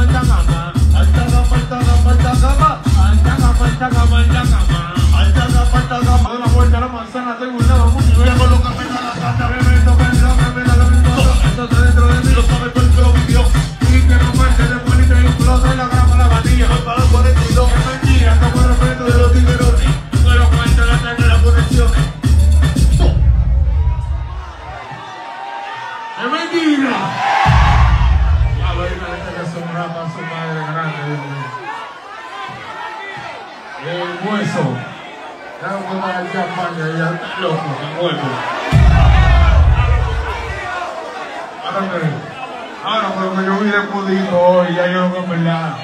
Ahora, pero que yo hubiera podido hoy, ya yo en verdad.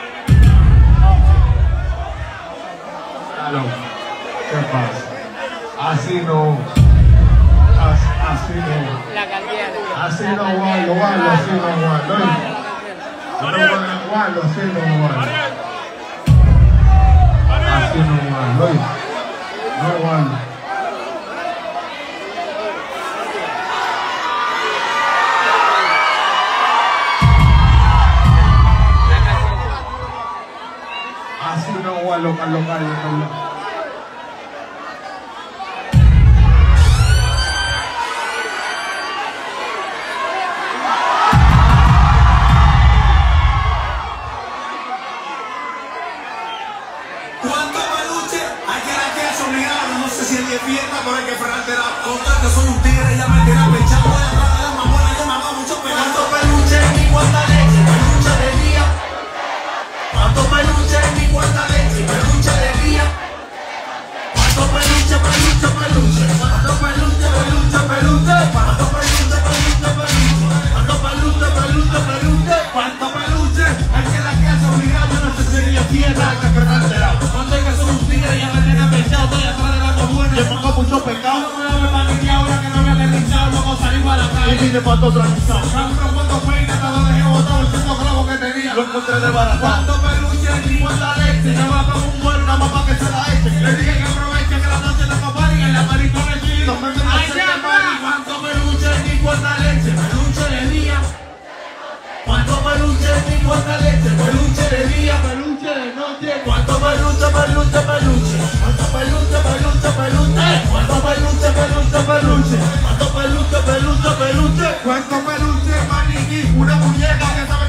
Claro, ¿qué pasa? Así no. Así no. La cambiaron. Así no guardo, así no guardo. No guardo, así no guardo. Así no guardo. No guardo. Así no guardo, Carlos Calle, Carlos. Fiesta por el que Ferran te da contar que soy un tigre, ya me tiran pechado. Voy atrás de la mamona, yo me hago mucho pegar. ¿Cuántos peluches en mi cuarta leche? Peluche de día. ¿Cuántos peluches en mi cuarta leche? Peluche de día. ¿Cuántos peluches? ¿Cuántos peluches? ¿Cuántos peluches? ¿Cuántos peluches? ¿Cuántos peluches? Hay que la casa obligada, yo no sé si sería fiesta que Ferran te da. Cuando hay que soy un tigre, ya me tiran pechado. Voy atrás de la mamona, yo pongo mucho pecado. No me da vergüenza ahora que no me han deslizado. Luego salimos a la calle y vine para todo tranquilizado. Cabrón, cuando peine, te lo dejé botado. El cinto clavo que tenía lo encontré de barata. ¿Cuántos peluches en mi cuarta leche? Se va para un buen, una mamá que se la eche. Le dije que aproveche que la noche la compare y en la maricona el chino. ¿Cuántos peluches en mi cuarta leche? Peluche de día. ¿Cuántos peluches en mi cuarta leche? Peluche de día, peluche de noche. ¿Cuántos peluches? ¿Cuántos peluche? ¿Cuántos peluche? ¿Cuántos peluche? ¿Cuántos peluche? Maniquí, una muñeca que está